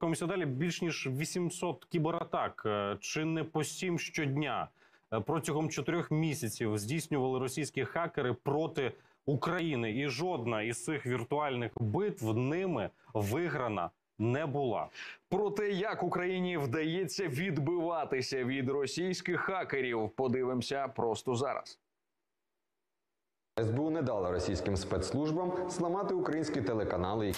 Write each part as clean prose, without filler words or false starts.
Рухаємося далі. Більш ніж 800 кібератак, чи не по 7 щодня, протягом 4 місяців здійснювали російські хакери проти України. І жодна із цих віртуальних битв ними виграна не була. Про те, як Україні вдається відбиватися від російських хакерів, подивимося просто зараз. СБУ не дала російським спецслужбам зламати українські телеканали.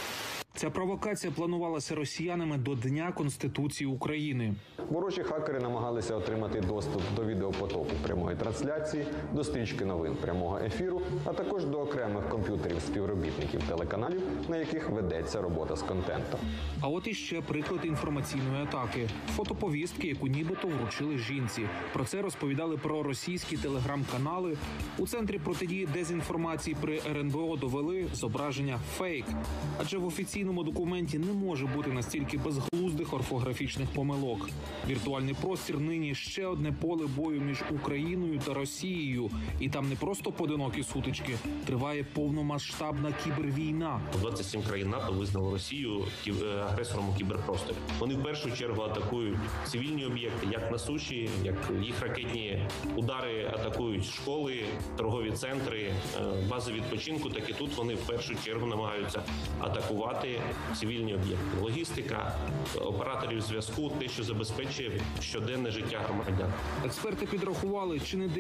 Ця провокація планувалася росіянами до Дня Конституції України. Ворожі хакери намагалися отримати доступ до відеопотоку прямої трансляції, до стрічки новин прямого ефіру, а також до окремих комп'ютерів співробітників телеканалів, на яких ведеться робота з контентом. А от іще приклад інформаційної атаки. Фотоповістки, яку нібито вручили жінці. Про це розповідали проросійські телеграм-канали. У Центрі протидії дезінформації при РНБО довели зображення фейк. Адже в офіційному документі не може бути настільки безглуздих орфографічних помилок. Віртуальний простір нині ще одне поле бою між Україною та Росією. І там не просто поодинокі сутички, триває повномасштабна кібервійна. 27 країн НАТО визнало Росію агресором у кіберпросторі. Вони в першу чергу атакують цивільні об'єкти, як на суші, як їх ракетні удари атакують школи, торгові центри, бази відпочинку, так і тут вони в першу чергу намагаються атакувати цивільні об'єкти. Логістика, операторів зв'язку, те, що забезпечує щоденне життя громадян. Експерти підрахували, чи не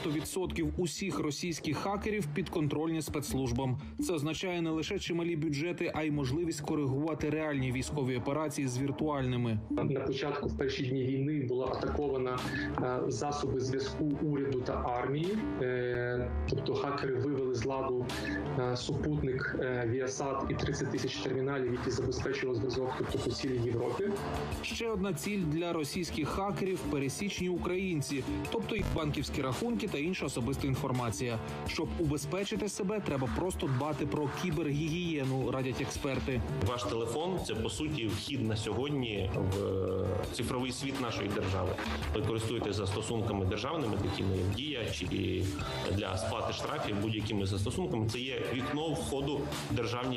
90% усіх російських хакерів підконтрольні спецслужбам. Це означає не лише чималі бюджети, а й можливість коригувати реальні військові операції з віртуальними. На початку, в перші дні війни, була атакована засоби зв'язку уряду та армії. Тобто хакери вивели з ладу супутник Viasat і 30 тисяч терміналів, які забезпечували зв'язок, тобто по цілій Європі. Ще одна ціль для російських хакерів – пересічні українці, тобто їх банківські рахунки та інша особиста інформація. Щоб убезпечити себе, треба просто дбати про кібергігієну, радять експерти. Ваш телефон – це, по суті, вхід на сьогодні в цифровий світ нашої держави. Ви користуєтесь застосунками державними, такими як Дія, чи для сплати штрафів будь-якими застосунками. Це є вікно входу в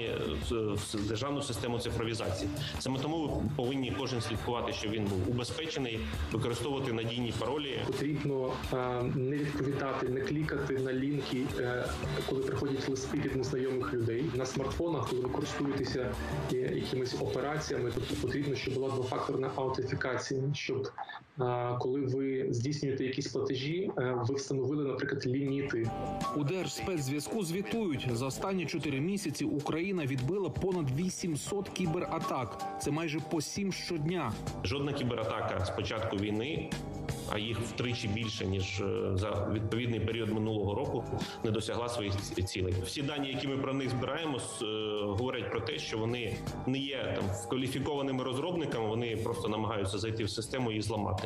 державну систему цифровізації. Саме тому ви повинні кожен слідкувати, щоб він був убезпечений, використовувати надійні паролі. Потрібно не відповідати, не клікати на лінки, коли приходять листи від незнайомих людей. На смартфонах, коли ви користуєтеся якимись операціями, тобто потрібно, щоб була двофакторна аутентифікація, щоб коли ви здійснюєте якісь платежі, ви встановили, наприклад, ліміти. У Держспецзв'язку звітують, за останні 4 місяці Україна відбила понад 800 кібератак. Це майже по 7 щодня. Жодна кібератака з початку війни, а їх втричі більше, ніж за відповідний період минулого року, не досягла своїх цілей. Всі дані, які ми про них збираємо, говорять про те, що вони не є там кваліфікованими розробниками, вони просто намагаються зайти в систему і зламати,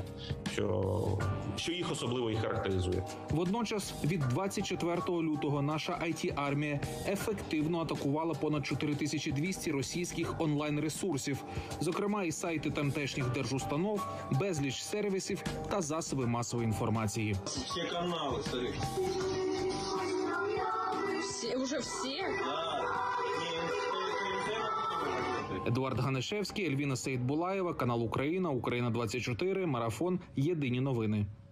що їх особливо і характеризує. Водночас від 24 лютого наша IT-армія ефективно атакувала понад 4200 російських онлайн-ресурсів, зокрема і сайти тамтешніх держустанов, безліч сервісів та засоби масової інформації. Всі канали, старі. Уже всі? Едуард Ганишевський, Ельвіна Сейдбулаєва, канал Україна, Україна 24, Марафон, Єдині новини.